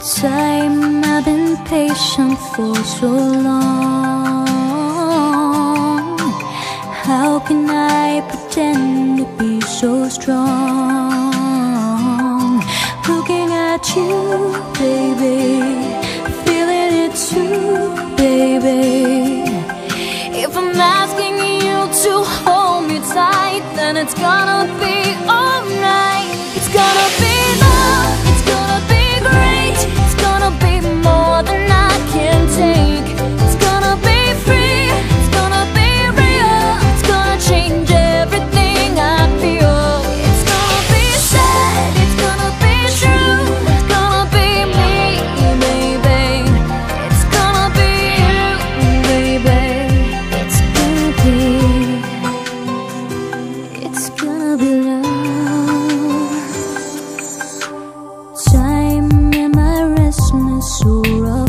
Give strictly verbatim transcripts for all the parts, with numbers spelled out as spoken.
Time, I've been patient for so long. How can I pretend to be so strong? Looking at you, baby, feeling it too, baby. If I'm asking you to hold me tight, then it's gonna be alright. It's gonna be love, it's gonna be great. It's gonna be more than I can take. It's gonna be free, it's gonna be real. It's gonna change everything I feel. It's gonna be sad, it's gonna be true. It's gonna be me, baby. It's gonna be you, baby. It's gonna be, it's gonna be love. Time and my restlessness or a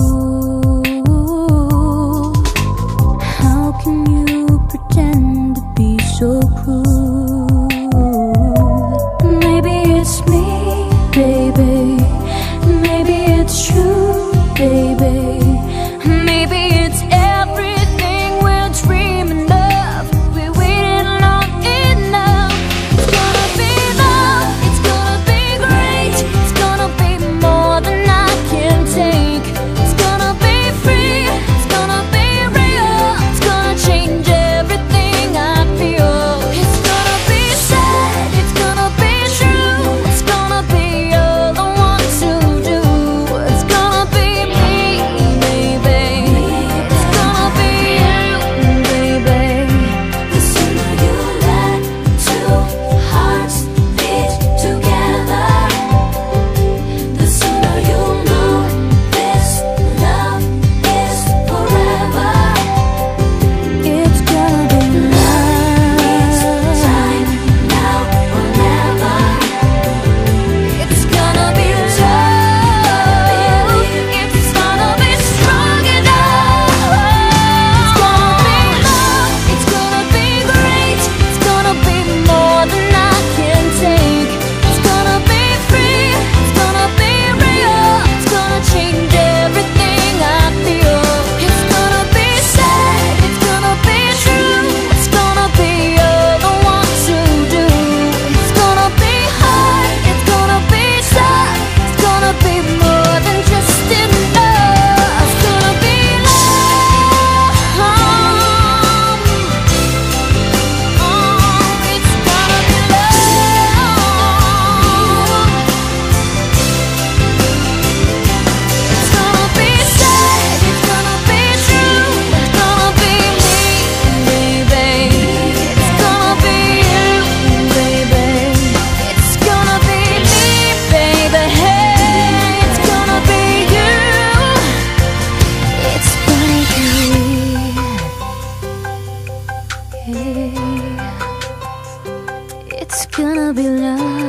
fool. How can you pretend to be so cruel? Maybe it's me, baby. Maybe it's true, baby. Maybe it's everything we're dreaming of. We waited long enough. It's gonna be love, it's gonna be great. It's gonna be more than I can take. It's gonna be free, it's gonna be real. It's gonna change everything I feel. It's gonna be sad, it's gonna be true. It's gonna be all I want to do. It's gonna be me, baby. It's gonna be you, baby. The sooner you let two hearts beat together, the sooner you'll know this love is forever. It's gonna be love. Time now or never. It's gonna be love. It's gonna be strong enough. It's gonna be love. It's gonna be great. It's gonna be more than I can take. It's gonna be free. It's gonna be real. It's gonna change everything I feel. It's gonna be sad. It's gonna be true. It's gonna be all I want to do. It's gonna be hard. It's gonna be sad. It's gonna be more than just enough. It's gonna be love. Oh, it's gonna be love. It's gonna be sad, it's gonna be true. It's gonna be me, baby. It's gonna be you, baby. It's gonna be me, baby. Hey, it's gonna be you. It's gonna be, hey, it's gonna be love.